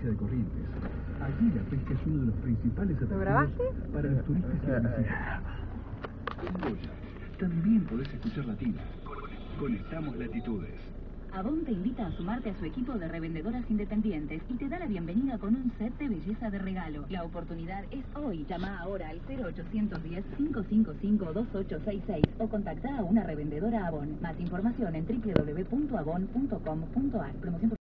de Corrientes. Allí la pesca es uno de los principales ¿Lo atractivos grabaste? para los turistas y la visita. En Goya también podés escuchar latina. Conectamos latitudes. Avon te invita a sumarte a su equipo de revendedoras independientes y te da la bienvenida con un set de belleza de regalo. La oportunidad es hoy. Llama ahora al 0810-555-2866 o contacta a una revendedora Avon. Más información en www.avon.com.ar. Promoción